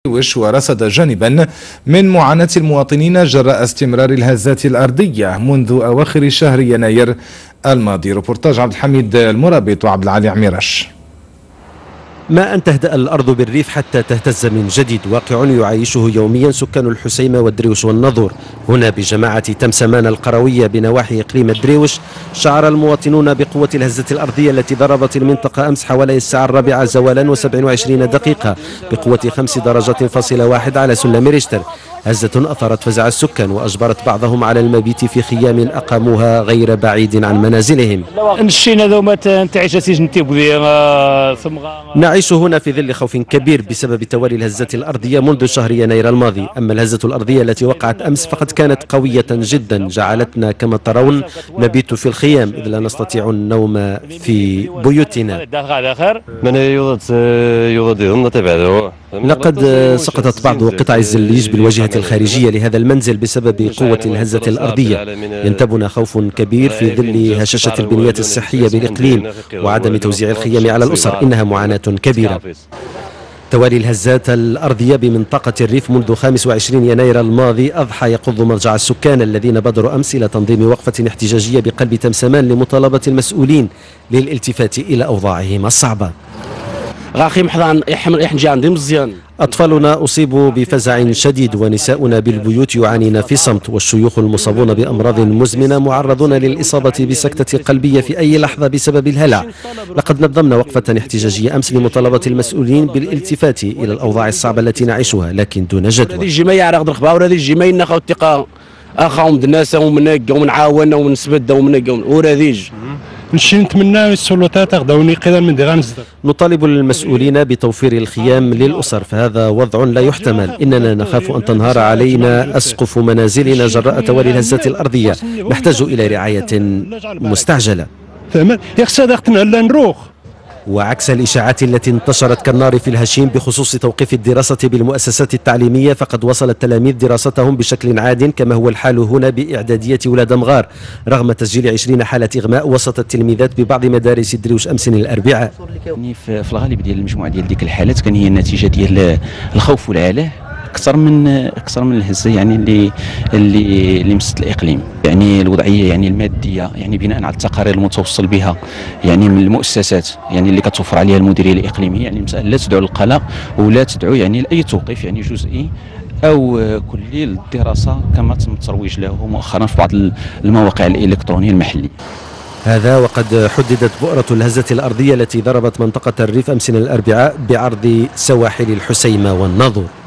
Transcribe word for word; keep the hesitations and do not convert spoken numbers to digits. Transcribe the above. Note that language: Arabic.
ورصد جانبا من معاناة المواطنين جراء استمرار الهزات الأرضية منذ أواخر شهر يناير الماضي. ريبورتاج عبد الحميد المرابط وعبد العالي عميرش. ما أن تهدأ الأرض بالريف حتى تهتز من جديد، واقع يعيشه يوميا سكان الحسيمة والدريوش والناظور. هنا بجماعة تمسمان القروية بنواحي إقليم الدريوش شعر المواطنون بقوة الهزة الأرضية التي ضربت المنطقة أمس حوالي الساعة الرابعة زوالا وسبع وعشرين دقيقة بقوة خمس درجات فاصلة واحد على سلم ريشتر. هزة أثارت فزع السكان وأجبرت بعضهم على المبيت في خيام أقاموها غير بعيد عن منازلهم. نعيش هنا في ظل خوف كبير بسبب توالي الهزات الأرضية منذ شهر يناير الماضي. أما الهزة الأرضية التي وقعت أمس فقد كانت قوية جدا، جعلتنا كما ترون نبيت في الخيام إذ لا نستطيع النوم في بيوتنا. لقد سقطت بعض قطع الزليج بالواجهة الخارجية لهذا المنزل بسبب قوة الهزة الأرضية. ينتابنا خوف كبير في ظل هشاشة البنيات الصحية بالإقليم وعدم توزيع الخيام على الأسر، إنها معاناة كبيرة. توالي الهزات الأرضية بمنطقة الريف منذ خامس وعشرين يناير الماضي أضحى يقض مرجع السكان الذين بادروا أمس إلى تنظيم وقفة احتجاجية بقلب تمسمان لمطالبة المسؤولين للالتفات إلى أوضاعهم الصعبة. أطفالنا أصيبوا بفزع شديد ونساؤنا بالبيوت يعانين في صمت، والشيوخ المصابون بأمراض مزمنة معرضون للإصابة بسكتة قلبية في أي لحظة بسبب الهلع. لقد نظمنا وقفة احتجاجية أمس لمطالبة المسؤولين بالالتفات إلى الأوضاع الصعبة التي نعيشها لكن دون جدوى. اخاهم الناس ومنقا ومنعاونا ونسبدا ومنقا وراديج نشي نتمنى السلطات ياخذوني قيدا من دي غنصدر. نطالب المسؤولين بتوفير الخيام للأسر فهذا وضع لا يحتمل. إننا نخاف أن تنهار علينا أسقف منازلنا جراء توالي الهزات الأرضية. نحتاج إلى رعاية مستعجلة. وعكس الإشاعات التي انتشرت كالنار في الهشيم بخصوص توقيف الدراسة بالمؤسسات التعليمية، فقد وصل التلاميذ دراستهم بشكل عاد كما هو الحال هنا بإعدادية ولاد مغار رغم تسجيل عشرين حالة إغماء وسط التلميذات ببعض مدارس الدريوش أمس الأربعاء. في الغالب ديال المجموعة ديال ديك الحالات كان هي النتيجة ديال الخوف والعاله اكثر من اكثر من الهزه يعني اللي اللي اللي مست الاقليم. يعني الوضعيه يعني الماديه يعني بناء على التقارير المتوصل بها يعني من المؤسسات يعني اللي كتوفر عليها المديريه الاقليميه، يعني المساله لا تدعو للقلق ولا تدعو يعني لاي توقيف يعني جزئي او كلي للدراسه كما تم الترويج له مؤخرا في بعض المواقع الالكترونيه المحليه. هذا وقد حددت بؤرة الهزة الأرضية التي ضربت منطقة الريف أمس الأربعاء بعرض سواحل الحسيمة والناظور.